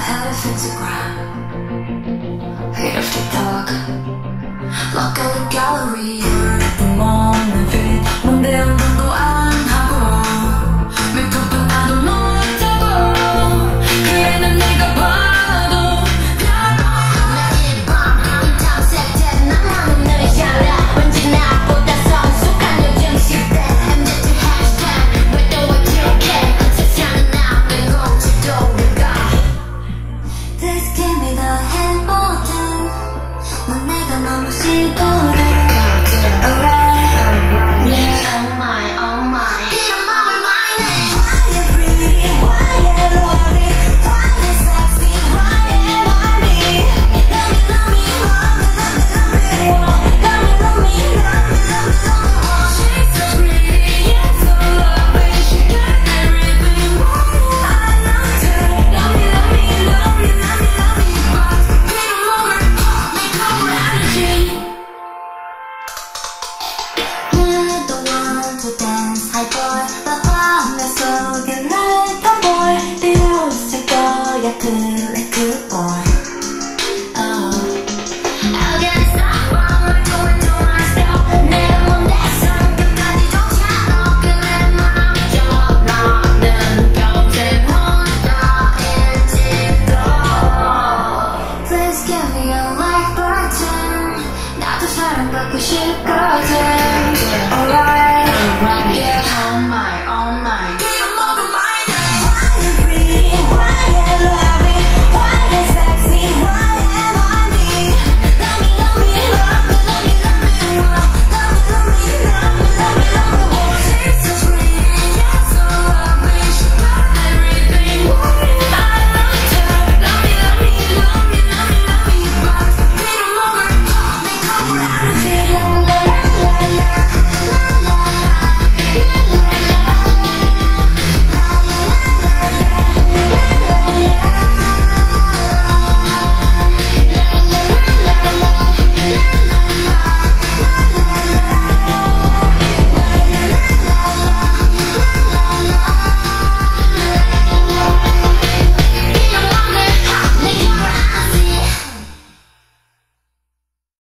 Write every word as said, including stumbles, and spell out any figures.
elephants a ground. Hate after dark, lock out the gallery. 품 없는 fit, 뭔데 운동도 안 하고 메이크업도 나도 못하고. 그래 난 내가 봐도 나의 밤 탐색 때 나만은 늘 잘해. 왠지 나보다 성숙한 요즘 시대. 엠제트 hashtag 왜 또 어떻게 세상은 나쁜 공지도 우리가. Please give me the hand button. 넌 내가 너무 시도해. 사랑받고 싶거든. Alright, alright.